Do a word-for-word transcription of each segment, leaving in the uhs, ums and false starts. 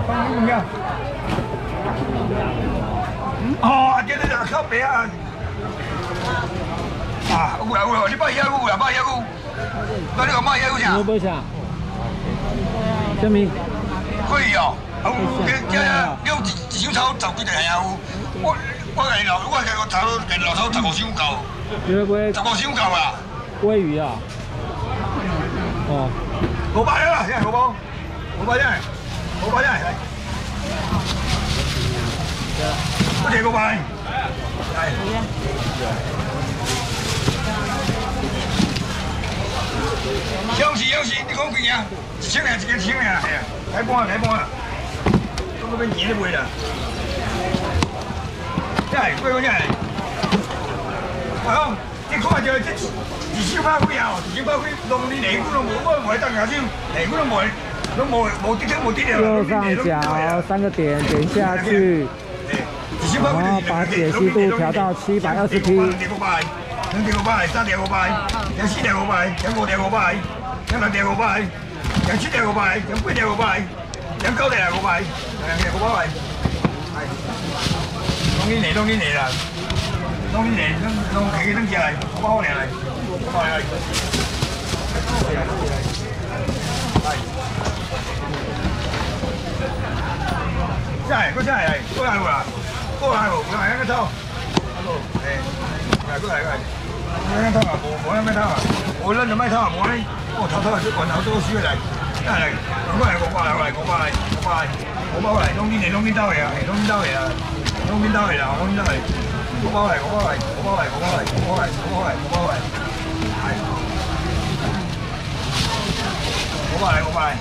放五秒。哦，对对对，靠边啊！啊，有啦有啦，你买遐有啦，买遐有。那你讲买遐有啥？ 我买啥？什么？ 贵哦，啊有这这有一一箱草十几个还有，我我个老我个头个老头十五箱够。 你要买？ 十五箱够啦。 鲑鱼啊？哦。 五百了，现在五百，五百现在，五百现在。不提五百。来。休息休息，你讲几啊？一千两，一个千两，系啊，开半开半啊，都嗰边钱都卖啦。真系贵嗰真系。我讲，你看就这二千百几啊，二千百几，弄你内股都冇，我唔系得牙签，内股都冇，都冇冇跌冇跌啊。 右上角三个点，点下去，然后把解析度调到七百二十 P。 两条五百，三条五百，两四条五百，两五条五百，两六条五百，两七条五百，两八条五百，两九条五百，两条五百。系，拢你嚟，拢你嚟啦，拢你嚟，拢拢企起拢起来，五百嚟嚟，五百嚟。系。真系，嗰真系系，过来无啦？过来无？过来一个头。诶，过来过来过来。冇咩偷啊，冇冇咩偷啊，我撚就咩偷啊，冇咧，我偷偷係揾好多書嚟，真係，我係我翻嚟，我嚟我翻嚟，我翻嚟，我包嚟，東邊嚟東邊兜嚟啊，係東邊兜嚟啊，東邊兜嚟啦，東邊兜嚟，我包嚟，我包嚟，我包嚟，我包嚟，我包嚟，我包嚟，我包嚟，係，我包嚟，我包嚟，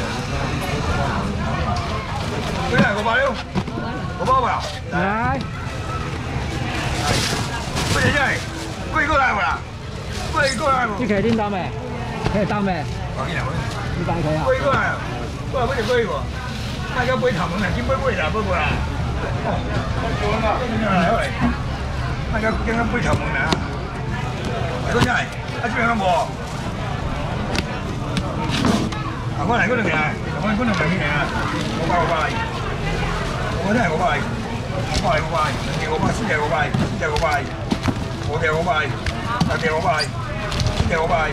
佢係我包了，我包唔啦， 來， 乜嘢真係？貴過來無啦？貴過來無？ 你可以拎到未？可以當未？ 我見啦， 一般可以啊。 貴過來，過來不就貴喎？賣個杯頭門啊，見杯杯啦，杯杯啦。哦，過啦嘛，嚟嚟，賣個見個杯頭門啊。嗰真係，啊這邊有冇？啊，我嚟嗰度嚟，我嚟嗰度嚟邊嚟啊？我包我包嚟，我真係我包嚟，我包嚟我包嚟，兩條我包，四條我包，四條我包。五條五百，六條五百，七條五百，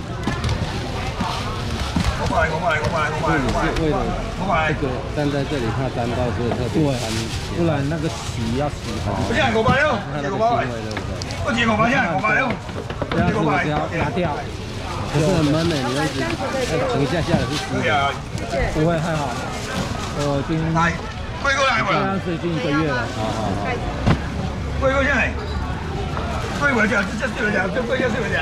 五百五百五百五百五百五百。 这个站在这里怕沾到，所以特别沾， 不然那个洗要洗好。 我现在五百了， 它那个五百， 腥味对不对？ 我提五百，现在五百了， 这样子我只要拿掉， 可是很闷的，你要一直等一下下来是湿的。 不会还好。我已经来，贵过来不这啦？ 样子已经一个月了。 好好好。 贵过现在。贵我只，这四个只，最贵就四个只。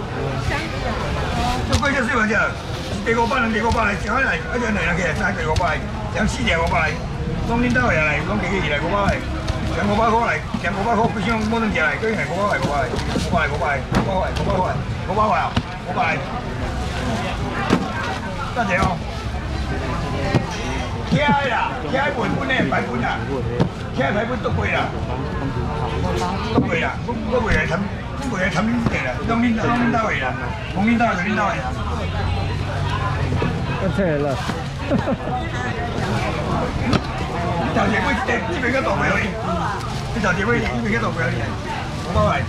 最贵就四个只，地五百，两地五百，上来，一隻兩兩嘅，三地五百，兩四地五百，當年兜嚟嚟，講幾幾二嚟五百嚟，兩五百塊嚟，兩五百塊，不想冇能隻嚟，居然係五百嚟，五百嚟，五百嚟，五百嚟，五百嚟，五百嚟，五百嚟啊，五百嚟，得謝哦。K I 啦 ，K I 本本咧擺本啊 ，K I 擺本都貴啦。都貴啦，嗰嗰個係氹，嗰個係氹邊嘅啦，當邊當邊兜嚟啦，當邊兜係邊兜嚟啦。 跟退了。 就隻杯呢邊嘅度唔係你，你就隻杯呢邊嘅度唔係你，冇乜係。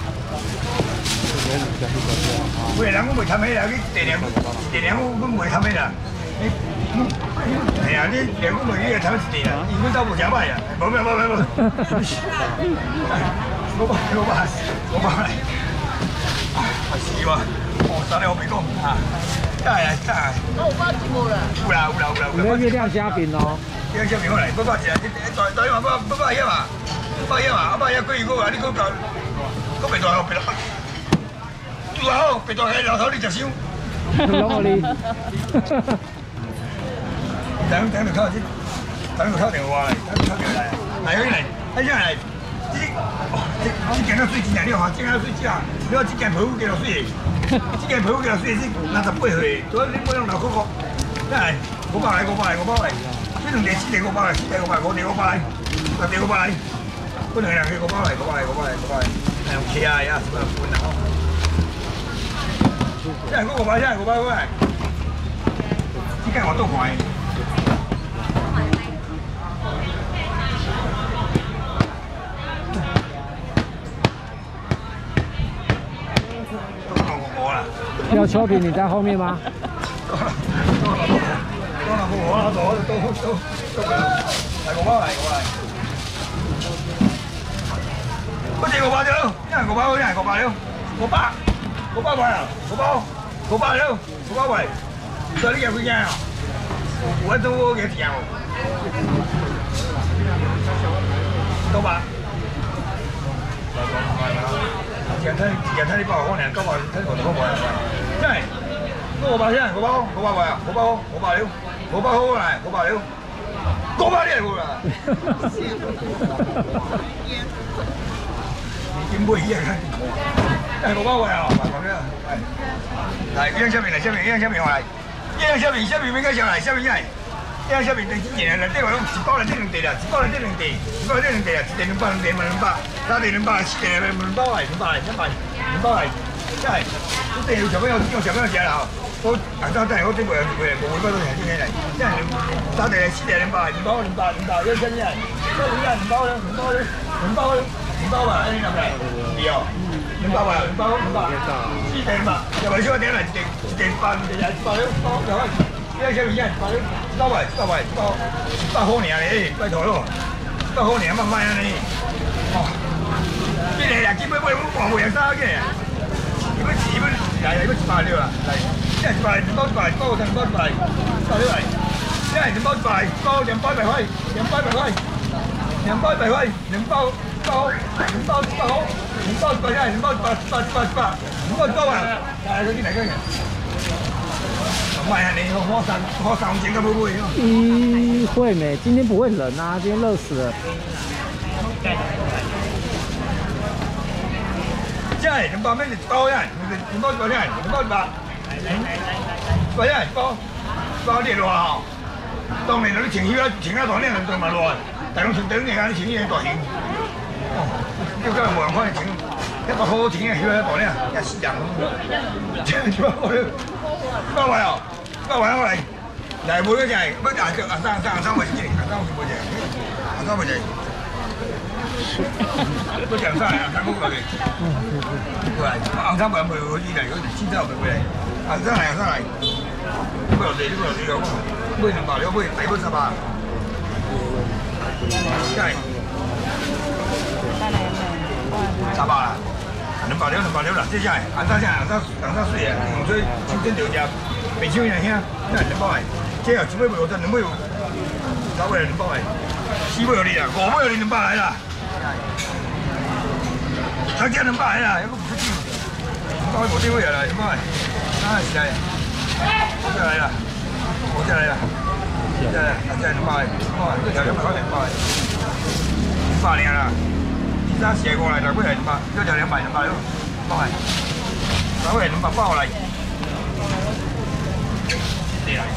每人我未氹起啦，啲地兩地兩我我未氹起啦。係啊，啲兩公妹呢個氹一地啦，二官兜冇假賣啊，冇冇冇冇冇。我把我把我把嚟，係屎喎！哦，等你我未講啊，真係啊真係。我包節目啦。有啦有啦有啦。 你的月亮蝦餅哦。 月亮蝦餅好嚟，不包錢啊！你再再話不不包一嘛，不包一嘛，包一個月嗰個你嗰個嗰邊大學邊啦？住好，邊大係樓頭你就燒。 攞我你。 等等條溝先，等條溝電話嚟，等條溝電話嚟，嚟嗰啲嚟，睇先嚟。哦，這件都水錢啊！你話這件水錢啊！你話這件皮膚幾多水？這件皮膚幾多水？先六十八歲，所以你冇用留嗰個，真係五百嚟，五百嚟，五百嚟。呢兩地四地五百嚟，四地五百，五地五百，六地五百。嗰兩樣嘅五百嚟，五百嚟，五百嚟，五百嚟。係用企啊呀，什麼半啊？真係嗰個五百，真係五百嗰個。呢間我都買。 后秋萍你在后面吗？ 多啦多啦多啦，我我都都都都来五包来五包来。嗰隻五百咗，一人五百，一人五百了，五百五百位啊，五包五百了，五百位。所以你幾幾啊？我都幾錢啊？九百。時間睇時間睇呢包可能九百睇我哋嗰個係咪？真係嗰五百先，五包五百位啊，五包五百了，五百好嚟，五百了，五百啲嚟㗎啦。點會嘢嘅？係五百位啊，講嘅係。嚟一樣小餅嚟，小餅一樣小餅嚟，一樣小餅小餅應該上嚟，小餅一係。一樣小餅對之前嚟，即係話一包嚟即兩地啦，一包嚟即兩地，一包嚟即兩地啊，一地兩百兩地咪兩百，三地兩百，四地咪兩包嚟，兩百嚟，一百兩包嚟，真係一定要小朋友用小朋友食啦。我啊，真係我真係唔會唔會嗰度係啲嘢嚟，真係三地嚟，四地兩百，兩包兩百兩百，一千一，一千一兩包兩兩包兩包兩包吧，你諗唔諗？係啊，兩包啊，兩包兩包，四地兩百，又為咗點嚟？一地一地八，一地一包兩包又係。一小米一包包位包位包包好年嚟，拜託咯，包好年乜乜啊你？哦，呢嚟啊，基本我我冇人生嘅，如果如果係如果一百了啦，嚟，一係一百包一百包兩包一百包了嚟，一係兩包一百包兩包一百塊，兩包一百塊，兩包一百塊，兩包包兩包一百好，兩包一百一，兩包一百一百一百一百，兩包一包啊，係嗰啲嚟嘅。唔係啊，你我上我上前咁會唔會啊？ 咦，會沒？今天不會冷啊，今天熱死了。 真係兩百蚊一包呀，兩包一百呀，兩包一百，一百呀一包，包啲落啊！當年嗰啲情緒啦，情緒當年人對埋落，但係我從等年間啲情緒喺度情，哦，呢個冇人可以情，一個好情嘅血喺度咧，一死人咁，真係我哋。包位啊，包位我嚟，嚟每嗰隻係乜顏色啊？三三三位先，三位每隻，三位隻，嗰隻三係三公嚟嘅，過嚟，啱三位咪嗰啲嚟，嗰啲千三咪過嚟，啱三係啱三嚟，呢個地呢個地咁，每兩百兩每大半十八，真係，十八啦。兩百了，兩百了啦！這下按照這樣，按照按照水啊，用水清蒸條隻，未清樣香，真係兩百嚟。這又只尾冇得，兩尾有，三尾兩百嚟，四尾有你啦，五尾有你兩百嚟啦。他這兩百嚟啦，一個唔出錢，兩百冇地位啦，兩百，啊是嚟，我再嚟啦，我再嚟啦，再嚟，啊再兩百，兩百，這條兩百塊兩百，兩百年啦。其他射過嚟就嗰係兩百，嗰就兩百兩百咯，包係，嗰係兩百包嚟，嚟嚟，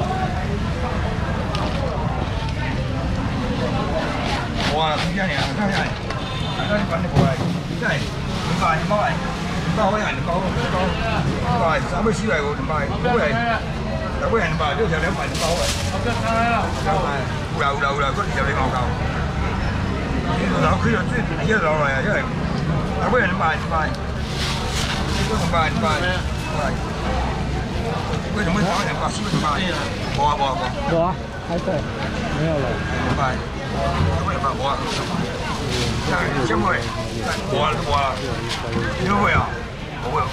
我啊真係啊真係，真係揾你過嚟，真係兩百兩包嚟，兩包可以係兩包，兩包，兩包係三百四位喎，兩百，嗰係，嗰係兩百，嗰就兩百兩包嚟，兩百，有啦有啦有啦，嗰條你講夠。然後佢就即係一落嚟啊，因為啊嗰人賣賣，嗰人賣賣，係，嗰種咩炒人八千蚊賣，冇啊冇啊冇。 有啊，還在，沒有了。 賣，嗰人賣冇啊，係將會，冇啊冇啊，點會啊？冇啊。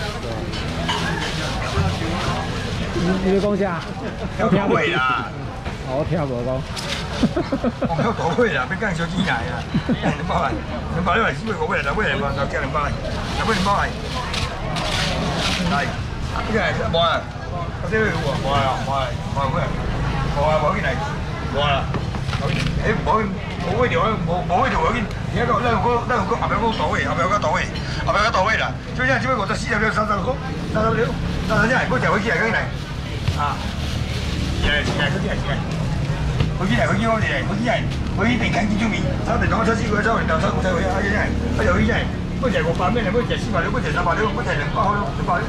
你你講啥？ 有點會啦。 我聽無講。 我有倒位啦，俾間小雞奶啊！兩包嚟，兩包你嚟，四位個位嚟，兩位嚟嘛，就加兩包嚟，兩位兩包嚟，係，呢個係冇啊，嗰啲冇冇啊，冇啊，冇啊，冇啊，冇件嚟，冇啊，誒冇冇嗰條冇冇嗰條嗰件，而家個呢個呢個後邊嗰個倒位，後邊有個倒位，後邊有個倒位啦，最緊只不過就四十秒三十六，三十秒，三十秒嗰條嗰件係嗰件嚟，啊，係係嗰件係係。佢啲係佢啲我哋嚟，佢啲係佢啲定緊幾種面，炒地黨炒絲佢炒完就炒咁細佢啊！真係，啊又啲真係，嗰隻六百蚊，嗰隻四百兩，嗰隻三百兩，嗰隻兩百開咯，兩百兩，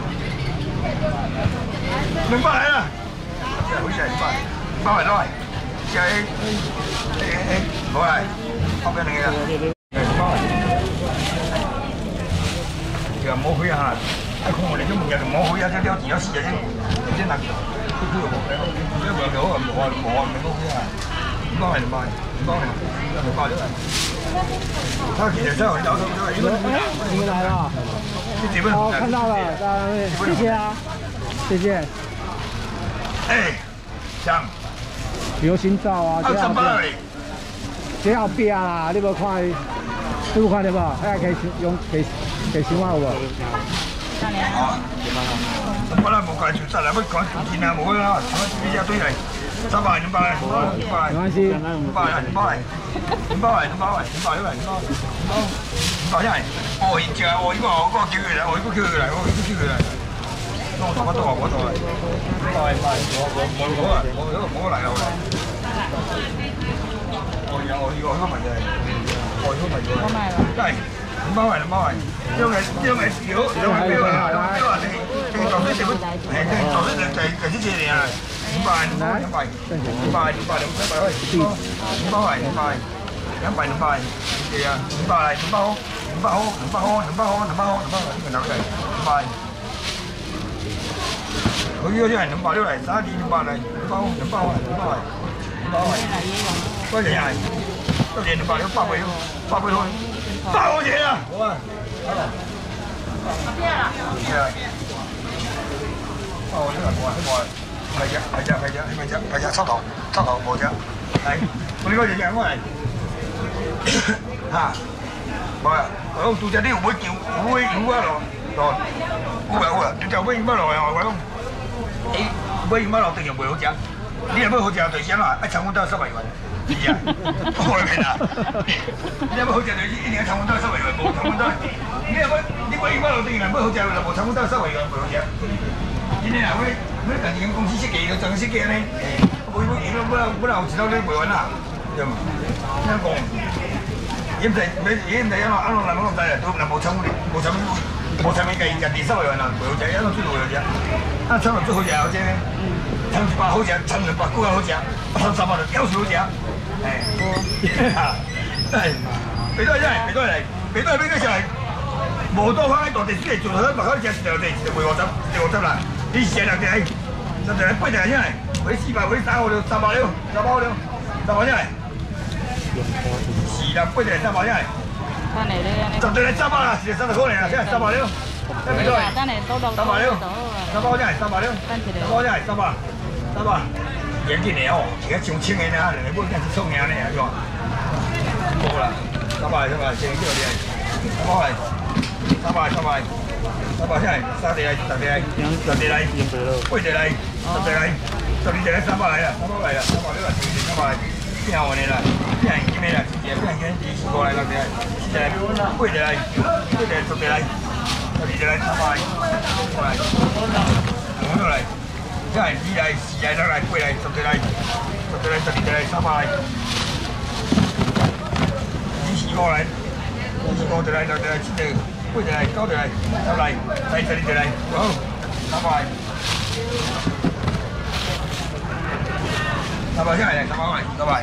兩百嚟啦！真係好似係兩百，兩百嚟都係，即係誒誒，好嚟，後邊嚟嘅，兩百嚟，就冇去下，睇看我哋啲物件就冇好啊，只了錢了死啊！啲啲人，佢佢又冇嘅，佢又冇嘅，我冇冇冇冇好啊！唔包係唔包，唔包係唔包咗嚟。他其實真係有有有，因為你们来了， 基本哦，看到了，谢谢啊，谢谢。 哎，像流行照啊， 啊，上班嚟。 这后壁啦，你无看？你有看到无？遐可以用可以可以想法有无？ 哦，上班啦，无介紹實啦，要講條件啊，冇啦，什麼呢只堆嚟，三百兩百，兩百， 没关系， 兩百兩百，兩百兩百，兩百兩百，兩百，兩百一係，哦，現在我呢個我嗰個叫佢嚟，我呢個叫佢嚟，我呢個叫佢嚟，我同我同我同嚟，兩百兩百，我我我我啊，我我我嚟啦我嚟。我有我呢個香文嘅，我呢個文嘅，真係兩百兩百，因為因為少，因為標啊，標啊，你你做啲點？誒，你做啲就就就啲錢嚟啊，兩百兩百兩百，兩百兩百兩百兩百開，兩百係兩百，兩百兩百，係啊，兩百係兩百好，兩百好，兩百好，兩百好，兩百好，兩百好，呢個兩個兩百。佢呢個啲係兩百六嚟，三點兩百嚟，兩百好，兩百好，兩百係，兩百係。多謝係，多謝兩百兩百倍咯，百倍開，百好嘢啊！好啊，好啊。邊啊？係啊。哦，呢個冇啊，冇啊，係啫，係啫，係啫，係咪啫？係啫，抽頭，抽頭冇啫。係，我呢個嘢嘢我係嚇，冇啊，我做隻啲會叫會叫啊咯，咯，好啊好啊，就會乜落啊我講，誒，會乜落定又會好食，你又會好食對先啦，一層碗都有十萬元。係啊，我明啦。你有冇好食就一年一餐碗都係收圍嘅，冇餐碗都係。你有冇？你可以乜路定係乜好食嘅，冇餐碗都係收圍嘅，冇好食。今年啊，我我近年公司設計嘅，仲設計咧，每每年都本來本來我知道你會揾啦，對嘛？聽講，而唔係唔係而唔係一路一路嚟冇咁大啊，都唔係冇餐碗冇餐碗冇餐碗計人哋收圍揾啦，會好食，一路最多會好食。啊，餐碗最好食好食。餐一百好食，餐兩百高又好食，餐三百就屌少好食。誒，真係，俾多真係，俾多嚟，俾多俾嗰時係無多翻喺當地先嚟做，喺白開只就地就會我執，就我執啦。你成日哋係，就就係杯定係真係，我啲四百，我啲三百了，三百了，三百了，三百真係。是啦，杯定係三百真係。 翻嚟咧， 就對你三百啦，是三十塊嚟啦，真係三百了。 三百多到三百了， 三百真係三百了，三百真係三百，三百。嚴緊嚟哦，而家上千嘅啦，人哋每間一送嘅咧，係嘛？冇啦，三百三百，正呢個啲係，三百係，三百三百，三百先係，三地係，十地係，十地係，八地係，十地係，十二地係三百嚟啦，三百嚟啦，三百呢個正正三百，邊有我哋啦？邊人見咩啦？邊人見幾時過嚟啦？邊係，四地係，八地係，八地係十地係，十二地係三百，過嚟，我都嚟。真係二嚟、四嚟、六嚟、八嚟、十嚟、十嚟、十二嚟、三百嚟，二四個嚟，二四個就嚟，六嚟、七嚟、八嚟、九嚟、十嚟、十二十嚟，好，三百，三百先嚟，三百嚟，三百，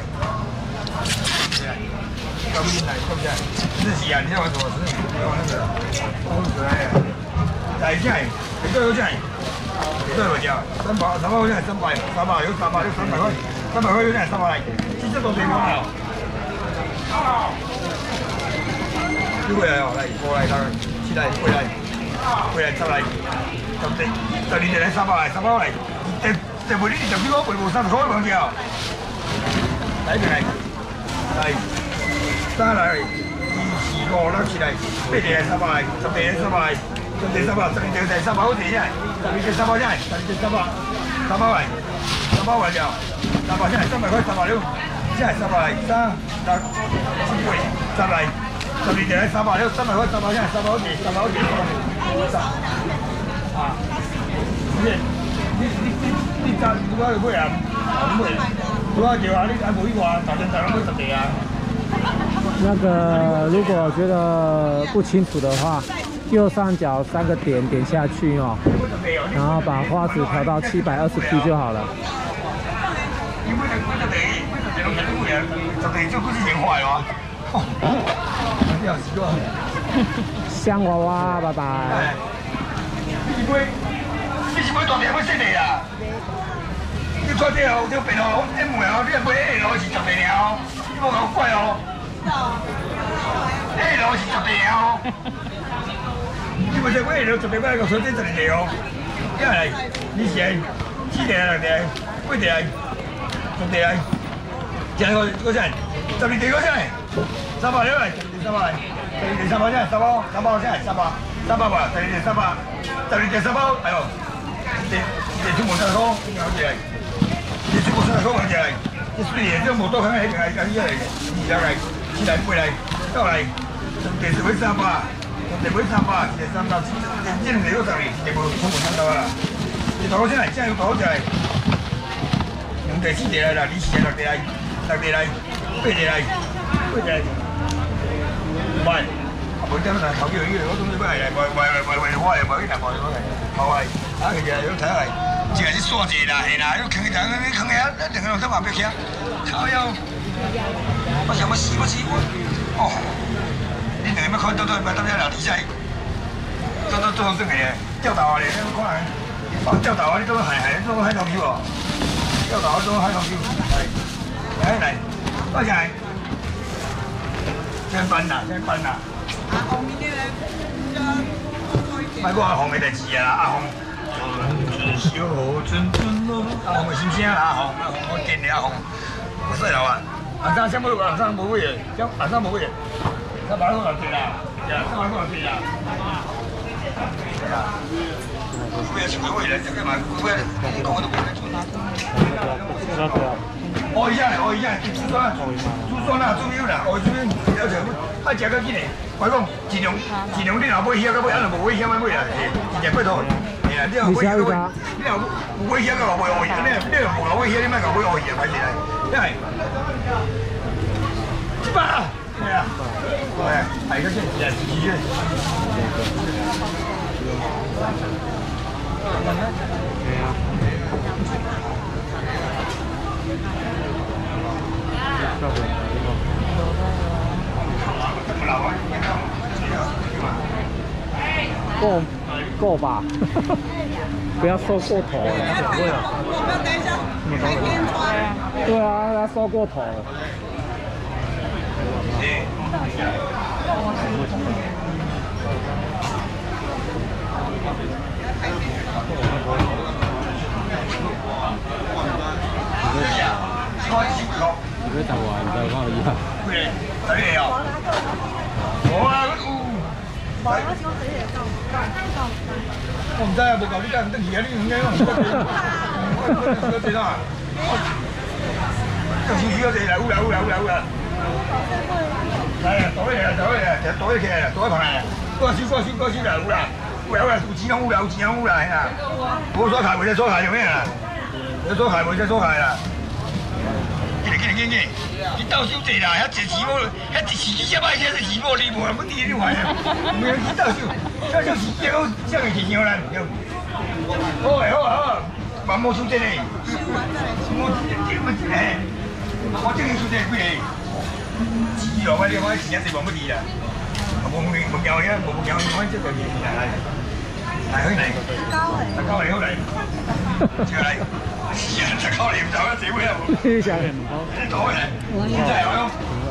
咁邊嚟？咁啫，日時啊，你睇我做事，你講呢個，好可愛啊，但係真係，你都好真係。幾多嚟㗎？三百，三百好似係三百，三百有三百有三百塊，三百塊有啲係三百嚟，先得到地方啦。呢個又嚟，過嚟得，切嚟，過嚟，過嚟十嚟，十地，十二地嚟三百嚟，三百嚟，地地每呢啲就幾多？每部三十塊兩隻啊！嚟邊嚟？嚟，三嚟，二四個六切嚟，八地係三百嚟，十地係三百嚟，十地三百，十二地係三百好地啫。十二隻三百真係，十二隻三百，三百圍，三百圍就，三百真係，三百塊三百了，真係三百嚟，三十七倍，十嚟，十二隻係三百了，三百塊三百真係，三百好似，三百好似，十，啊，你你你你你賺多少倍啊？咁倍，多少錢啊？你睇每個啊，大陣大兩倍十地啊？ 那個如果覺得不清楚的話。右上角三個點點下去哦，然後把花子調到七百二十 P 就好了。香娃娃，拜拜。 你是买，你是买大条买细的啦？你看这哦，这边哦，这门哦，你若买 L 是十个尔哦，你莫搞怪哦。L 是十个哦，你莫说买 L 十个买个手机十二个哦，这来，你是来四个来六个，八个来，十个来，这个这个啥？十二个个啥？三百了来，三百来，十二个三百啥？三百，三百啥？三百，三百吧，十二个三百，十二个三百，哎呦，这这全部三百，你好起来。 你全部三个买起来，你水的这无多可能迄个来，伊来二十来、七来、八来、九来，第十尾三百，第尾三百，第三百，这两个有十二，全部全部三百啦。你大好起来，这有大好起来，两第四个来啦，你四个六个来，六个来，八个来，八个来，唔係，冇得啦，頭幾樣嘢我總之買嚟，買買買買花嚟，買啲大包嚟，好係，啊其實要睇下。 这个是刷子啦，嘿啦，要坑一层，你坑下，两个人都嘛不要坑，靠腰，我想要死，我死我，哦，你两个要看到到，买到遐老底仔，到到做做个钓豆啊咧，你看，哦钓豆啊，你做海海，做海棠球哦，钓豆啊做海棠球，来来来，多谢，先搬啦，先搬啦。阿红呢啲咧，买过阿红嘅代志啊，阿红。 小春春咯，阿红咪先先啦，阿红，我見你阿紅，好細路啊！阿生先冇，阿生冇乜嘢，將阿生冇乜嘢，三百多就跌啦，呀，三百多就跌啦。係啊，每日食幾位咧？就計埋每日講都冇得做。哦，依家，哦依家，珠酸，珠酸啦，珠苗啦，哦珠苗，有時啊食個幾年，我講盡量盡量你若買險，個買，阿無買險買買啦，真正拜託。 你若買險個，你若有買險個話買惡意，你你若無買險，你莫講買惡意啊，歹勢啦，因為一百啊，係啊，係，係個先，係自己嘅。係啊。 够够吧，不要收过头了。对啊，对啊，要收过头了。 你台灣就講以後。 咩？睇你啊！我啊，我唔知啊，冇夠你真係唔得意啊！呢樣嘢我唔得。我點啊？有少少嗰啲啦，好啦好啦好啦好啦。係啊，袋嚟啊袋嚟啊，其實袋起嚟啦，袋棚嚟啊，嗰少嗰少嗰少啦，好啦，好啦好啦，有錢好啦有錢好啦，係啊。我所睇會就所睇做咩啊？你所睇會就所睇啦。見嚟見嚟見見，你到手地啦，遐一時無，遐一時只擺遐一時無，你無乜啲你話啊？唔係你到手，到手時只好只係錢樣啦，好誒好好，萬冇數真誒，我點乜誒？我真係數真幾誒？紙落去你開錢一時冇乜啲啦，冇冇冇有嘅，冇冇有你開即係嘢係係可以嚟，大家嚟好嚟，接嚟。 人就靠你唔走啦，屌你啊！ 你想？ 你躲嚟，真係我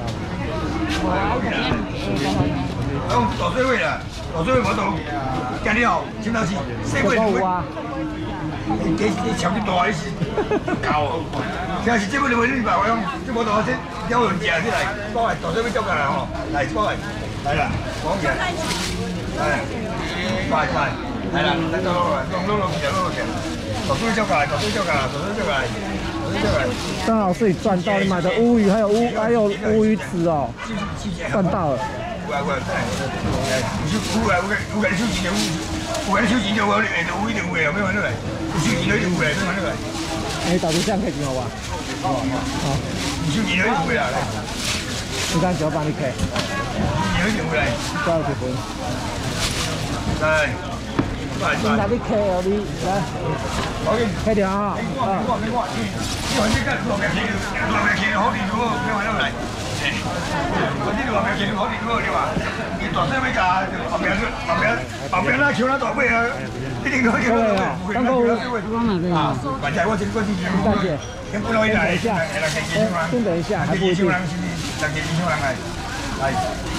用，用大水位啦，大水位我到，今日哦，請到時四位兩位，你幾你搶啲大啲夠，有時這位兩位你白我用，即冇到先有輪字啊先嚟，幫嚟大水位捉㗎啦嗬，嚟幫嚟，係啦，講嘅，係，快快，係啦，得咗攞嚟，攞攞攞錢攞攞錢。 走出去就改，走出去就改，走出去就改，走出去就改。 张老师，你赚到！你买的乌鱼还有乌还有乌鱼子哦，赚到了。 有啊有啊，有有啊有个有个收钱的有，有个收钱的我诶，有一定有诶，咩玩到嚟？有收钱的有诶，咩玩到嚟？ 哎，导游这样可以挺好吧？ 好，好，有收钱的有诶啦，来。 你看九百你可以。 有一定有嚟。 多少钱？ 来。 你哪里开哦？你来，开掉啊！ 你看，你看，你看，你看这个六百块，六百块好地多，咩玩到嚟？ 我这个旁边先好点好对吧？你大声要加，旁边旁边旁边那抢那大尾啊，一定可以抢到大尾。刚刚啊，反正我这我这边， 大姐， 先不能一来， 先等一下，还不一定。 来，来，来，来。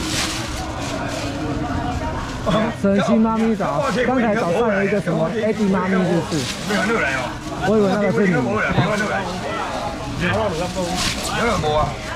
神心妈咪早，刚才早上有一个什么 Eddie 妈咪是不是？ 没有六来哦， 我以为那个是你。 没有六来，没有六来。有有无啊？